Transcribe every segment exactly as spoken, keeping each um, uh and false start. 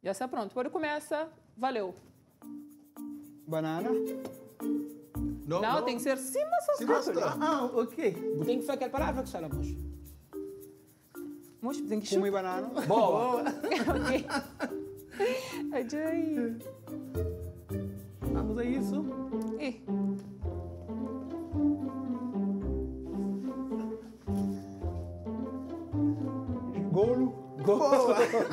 Já está pronto. Agora começa. Valeu. Banana. Não, não, tem que ser cima só Ah, ah, ok. Tem que fazer aquela palavra que está moço. Moço, tem que Comi banana. Boa. Ok. Ajay. Vamos a isso. Eh. Golo. Golo.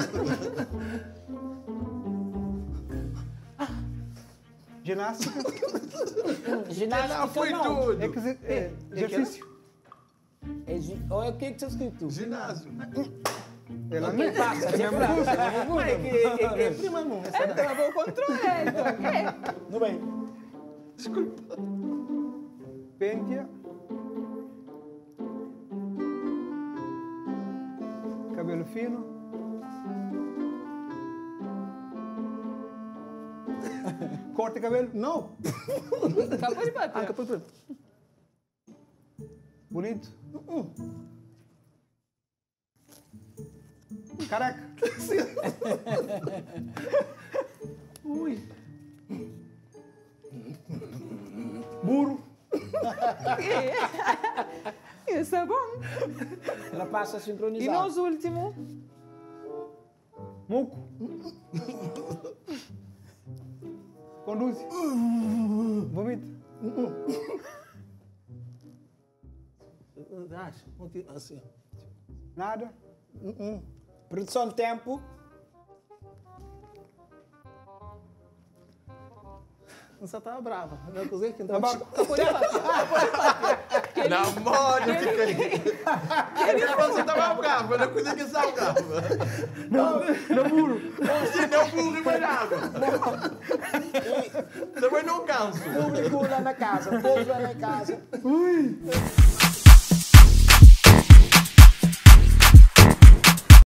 Ginástica. Ginástica Foi não. tudo. Exer é, exercício. É, gi- ou é o que que está escrito? Ginásio. Ela Quem não passa? É mesmo curso, é mesmo É que é, é, é prima não. Essa Então eu vou controlar. Então, ok? Não bem. Desculpa. Pentia. Cabelo fino. Corta cabelo. Não. Acabou de bater. Ah, capô preto. Bonito. Caraca. Ui. Burro. Isso é bom. Ela passa a E sincronizar. nos últimos? Muco. Conduz. Vomita. Acho. Assim. Nada. Produção de tempo. Você estava brava. Não cozinha que não Agora, Acabou de bater. Namoro, ele você estava bravo, eu não conseguia que estava brava. não, não burro. Se não burro e bravo. Também não canso. Público lá na casa. Povo lá na casa. Ui.